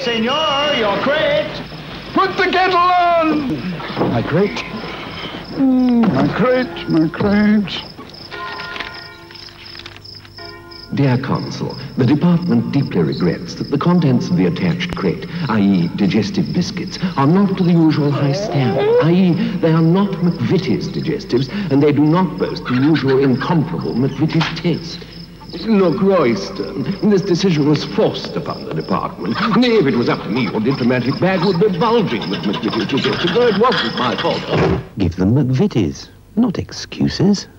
Senor, your crate! Put the kettle on! My crate. My crate, my crate. Dear Consul, the department deeply regrets that the contents of the attached crate, i.e. digestive biscuits, are not to the usual high standard, i.e. they are not McVitie's digestives, and they do not boast the usual incomparable McVitie's taste. Look, Royston, this decision was forced upon the department. If it was up to me, your diplomatic bag would be bulging with McVitie's digestives, though it wasn't my fault. Give them McVitie's, not excuses.